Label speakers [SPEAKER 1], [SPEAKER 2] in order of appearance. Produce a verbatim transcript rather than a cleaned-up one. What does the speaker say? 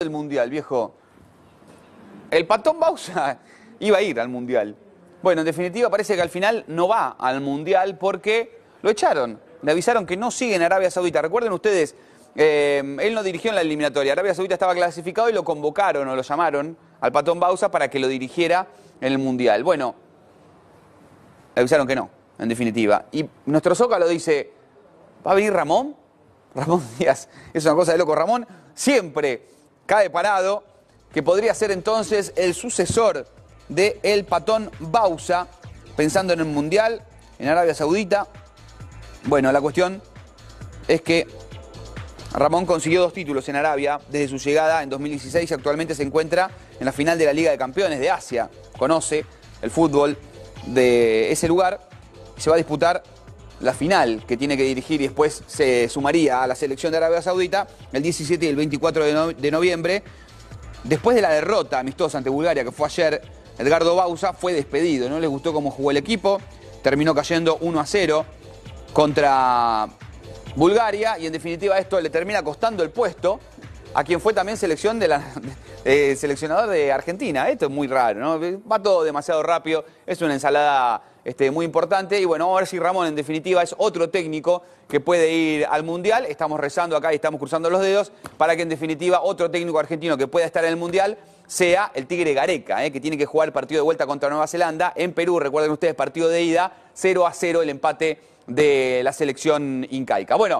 [SPEAKER 1] del Mundial, viejo. El Patón Bausa iba a ir al Mundial. Bueno, en definitiva parece que al final no va al Mundial porque lo echaron. Le avisaron que no sigue en Arabia Saudita. Recuerden ustedes, eh, él no dirigió en la eliminatoria. Arabia Saudita estaba clasificado y lo convocaron o lo llamaron al Patón Bausa para que lo dirigiera en el Mundial. Bueno, le avisaron que no, en definitiva. Y nuestro Zócalo dice, ¿va a venir Ramón? Ramón Díaz, es una cosa de loco. Ramón siempre cae parado, que podría ser entonces el sucesor de el Patón Bausa, pensando en el Mundial, en Arabia Saudita. Bueno, la cuestión es que Ramón consiguió dos títulos en Arabia desde su llegada en dos mil dieciséis y actualmente se encuentra en la final de la Liga de Campeones de Asia. Conoce el fútbol de ese lugar. Se va a disputar la final que tiene que dirigir y después se sumaría a la selección de Arabia Saudita el diecisiete y el veinticuatro de, no de noviembre. Después de la derrota amistosa ante Bulgaria que fue ayer, Edgardo Bausa fue despedido. No le gustó cómo jugó el equipo, terminó cayendo uno a cero contra Bulgaria y en definitiva esto le termina costando el puesto a quien fue también selección de la, eh, seleccionador de Argentina. Esto es muy raro, ¿no? Va todo demasiado rápido, es una ensalada este, muy importante y bueno, vamos a ver si Ramón en definitiva es otro técnico que puede ir al Mundial. Estamos rezando acá y estamos cruzando los dedos para que en definitiva otro técnico argentino que pueda estar en el Mundial sea el Tigre Gareca, eh, que tiene que jugar el partido de vuelta contra Nueva Zelanda en Perú. Recuerden ustedes, partido de ida, cero a cero el empate de la selección incaica. Bueno.